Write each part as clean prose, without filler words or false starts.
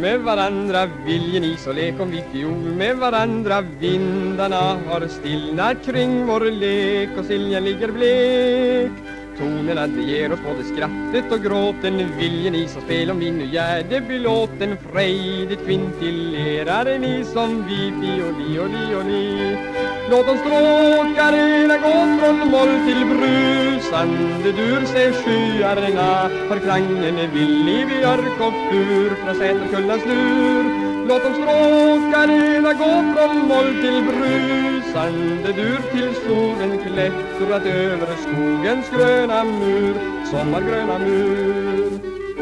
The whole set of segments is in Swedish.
med varandra, viljen is och lek om vi fiol med varandra. Vindarna har stillnat kring vår lek och siljan ligger blek. Tonerna det ger oss både skrattet och gråten, viljen is och spel om vi nu gör det belåten. Frejdigt kvintillerar ni som vi, fioli, oli, oli. Låt oss stråkarna gå från moll till brusande dur, se skyarna för klangen vill i björk och fur från Säterkullans lur. Låt oss stråkarna gå från moll till brusande dur, till solen klättrat över skogens gröna mur, sommargröna mur.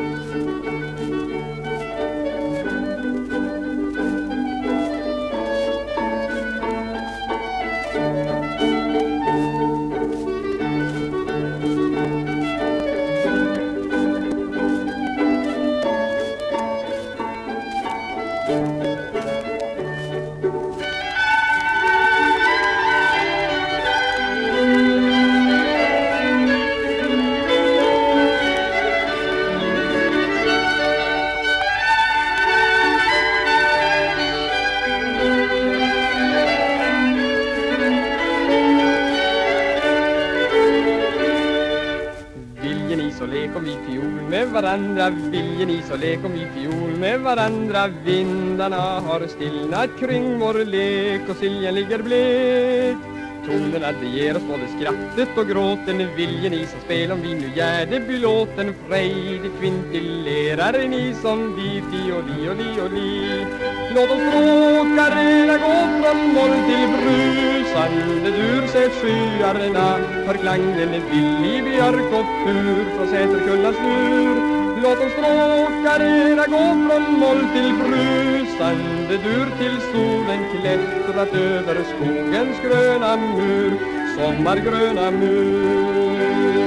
Så lek om vi fiol med varandra, viljen is och lek om vi fiol med varandra. Vindarna har stillnat kring vår lek och siljan ligger blek. Tonerna det ger oss både skrattet och gråten, viljen is och spel om vi nu gör det belåten. Frejdigt kvintillerar ni som vi, fioli, oli, oli. Låt oss stråkarna gå från moll till brusande dur, se skyarna för klangen vill i björk och fur från Säterkullans lur. Låt oss stråkarna gå från moll till brusande dur, till solen klättrat över skogens gröna mur, sommargröna mur.